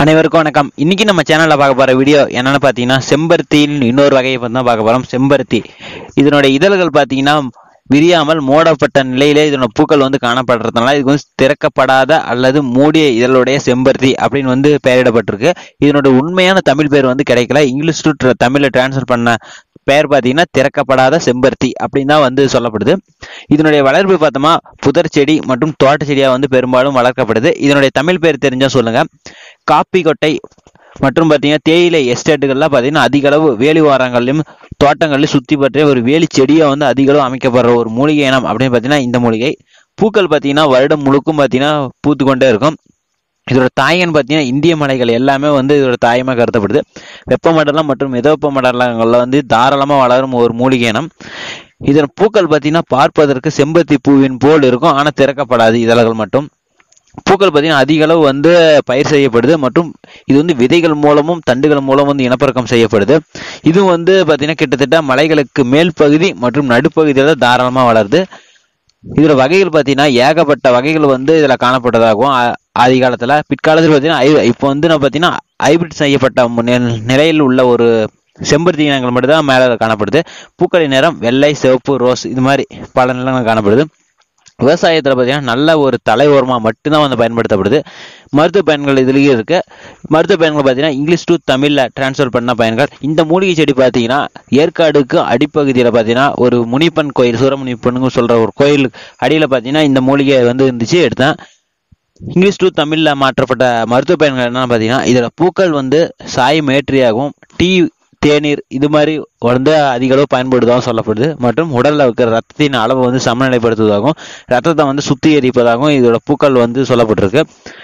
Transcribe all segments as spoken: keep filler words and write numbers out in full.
அனைவருக்கும் வணக்கம். இன்னைக்கு நம்ம சேனல்ல பார்க்க போற வீடியோ என்னன்னு பாத்தீங்கன்னா, செம்பருத்தியின் இன்னொரு வகையை பத்தி தான் பார்க்க போறோம். செம்பருத்தி இதனுடைய இதழ்கள் பாத்தீங்கன்னா விரியாமல் மூடப்பட்ட நிலையிலே இதனோட பூக்கள் வந்து காணப்படுறதுனால இதுக்கு வந்து திறக்கப்படாத அல்லது மூடிய இதழுடைய செம்பருத்தி அப்படின்னு வந்து பெயரிடப்பட்டிருக்கு. இதனோட உண்மையான தமிழ் பேர் வந்து கிடைக்கல. இங்கிலீஷ் டு தமிழ்ல டிரான்ஸ்லேட் பண்ண பெயர் பார்த்தீங்கன்னா திறக்கப்படாத செம்பருத்தி அப்படின்னு தான் வந்து சொல்லப்படுது. இதனுடைய வளர்ப்பு பார்த்தோமா புதர் செடி மற்றும் தோட்ட செடியா வந்து பெரும்பாலும் வளர்க்கப்படுது. இதனுடைய தமிழ் பேர் தெரிஞ்சா சொல்லுங்க. காப்பி கொட்டை மற்றும் பார்த்தீங்கன்னா தேயிலை எஸ்டேட்டுகள்லாம் பார்த்தீங்கன்னா அதிக அளவு வேலி வாரங்கள்லையும் தோட்டங்கள்லையும் சுற்றி பற்றிய ஒரு வேலி செடியை வந்து அதிக அளவு அமைக்கப்படுற ஒரு மூலிகை இனம் அப்படின்னு பார்த்தீங்கன்னா இந்த மூலிகை. பூக்கள் பார்த்தீங்கன்னா வருடம் முழுக்கும் பார்த்தீங்கன்னா பூத்து கொண்டே இருக்கும். இதோட தாயன்னு பார்த்தீங்கன்னா இந்திய மலைகள் எல்லாமே வந்து இதோட தாயமாக கருதப்படுது. வெப்பமண்டலம் மற்றும் மிதவெப்ப மண்டலங்களில் வந்து தாராளமாக வளரும் ஒரு மூலிகை இனம். இதன் பூக்கள் பார்த்தீங்கன்னா பார்ப்பதற்கு செம்பருத்தி பூவின் போல் இருக்கும், ஆனால் திறக்கப்படாது இதழ்கள் மட்டும். பூக்கள் பார்த்தீங்கன்னா அதிக அளவு வந்து பயிர் செய்யப்படுது மற்றும் இது வந்து விதைகள் மூலமும் தண்டுகள் மூலம் வந்து இனப்பெருக்கம் செய்யப்படுது. இது வந்து பார்த்தீங்கன்னா கிட்டத்தட்ட மலைகளுக்கு மேல் பகுதி மற்றும் நடுப்பகுதியில் தாராளமாக வளருது. இதோட வகைகள் பார்த்தீங்கன்னா ஏகப்பட்ட வகைகள் வந்து இதில் காணப்பட்டதாகவும் ஆதி காலத்தில் பிற்காலத்தில் பார்த்தீங்கன்னா இப்போ வந்து நான் பார்த்தீங்கன்னா ஹைபிரிட் செய்யப்பட்ட நிலையில் உள்ள ஒரு செம்பருத்தி இனங்கள் மட்டும்தான் மேலே காணப்படுது. பூக்களின் நிறம் வெள்ளை, சிவப்பு, ரோஸ் இது மாதிரி பல நிறங்கள் காணப்படுது. விவசாயத்தில் பார்த்தீங்கன்னா நல்ல ஒரு தலை ஓரமாக மட்டும்தான் வந்து பயன்படுத்தப்படுது. மருத்துவ பயன்கள் இதுலேயும் இருக்கு. மருத்துவ பயன்கள் பார்த்தீங்கன்னா இங்கிலீஷ் டு தமிழில் டிரான்ஸ்ஃபர் பண்ண பயன்கள். இந்த மூலிகை செடி பார்த்தீங்கன்னா ஏற்காடுக்கு அடிப்பகுதியில் பார்த்தீங்கன்னா ஒரு முனிப்பன் கோயில், சூரமுனிப்பன்னு சொல்கிற ஒரு கோயில் அடியில் பார்த்தீங்கன்னா இந்த மூலிகை வந்து இருந்துச்சு, எடுத்தேன். இங்கிலீஷ் டு தமிழில் மாற்றப்பட்ட மருத்துவ பயன்கள் என்னன்னு பார்த்தீங்கன்னா இதோட பூக்கள் வந்து சாயம் ஏற்றியாகவும் டீ தேநீர் இது மாதிரி வந்து அதிக அளவு பயன்படுவதாகவும் சொல்லப்படுது. மற்றும் உடலில் இருக்கிற ரத்தத்தின் அளவு வந்து சமநிலைப்படுத்துவதாகவும் ரத்தத்தை வந்து சுத்திகரிப்பதாகவும் இதோட பூக்கள் வந்து சொல்லப்பட்டிருக்கு.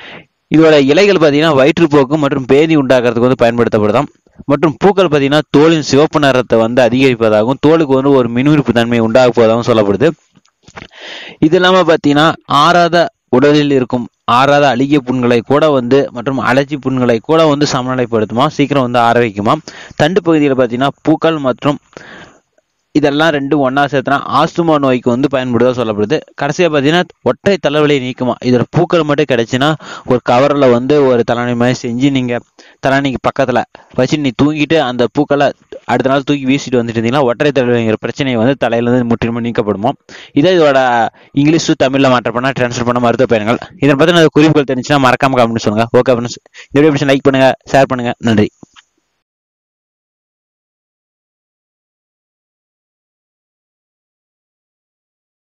இதோட இலைகள் பார்த்தீங்கன்னா வயிற்றுப்போக்கு மற்றும் பேதி உண்டாக்குறதுக்கு வந்து பயன்படுத்தப்படுதாம். மற்றும் பூக்கள் பார்த்தீங்கன்னா தோலின் சிவப்பு நிறத்தை வந்து அதிகரிப்பதாகவும் தோலுக்கு வந்து ஒரு மினுமினுப்பு தன்மை உண்டாக்குவதாகவும் சொல்லப்படுது. இது இல்லாமல் பார்த்தீங்கன்னா ஆறாத உடலில் இருக்கும் ஆறாத அழுகிய புண்களை கூட வந்து மற்றும் அலர்ஜி புண்களை கூட வந்து சமநிலைப்படுத்துமா, சீக்கிரம் வந்து ஆற வைக்குமா. தண்டு பகுதியில் பார்த்தீங்கன்னா பூக்கள் மற்றும் இதெல்லாம் ரெண்டும் ஒன்றா சேர்த்துனா ஆஸ்துமா நோய்க்கு வந்து பயன்படுவதாக சொல்லப்படுது. கடைசியாக பார்த்தீங்கன்னா ஒற்றை தலைவலியை நீக்குமா. இதோட பூக்கள் மட்டும் கிடைச்சுன்னா ஒரு கவரில் வந்து ஒரு தலைவலி மாதிரி செஞ்சு நீங்கள் தலைவலிக்கு பக்கத்தில் வச்சு நீ தூங்கிட்டு அந்த பூக்களை அடுத்த நாள் தூக்கி வீசிட்டு வந்துட்டு இருந்தீங்கன்னா ஒற்றை தலைவலிங்கிற பிரச்சனையை வந்து தலையிலேருந்து முற்றிலுமே நீக்கப்படுமோ. இதே இதோட இங்கிலீஷ் டு தமிழில் மாற்ற பண்ணால் டிரான்ஸ்ஃபர் பண்ண மருத்துவ பயன்கள். இதை பற்றின குறிப்புகள் தெரிஞ்சுன்னா மறக்காம கமெண்ட் சொல்லுங்கள். ஓகே ஃப்ரெண்ட்ஸ், இந்த வீடியோ லைக் பண்ணுங்கள், ஷேர் பண்ணுங்கள். நன்றி.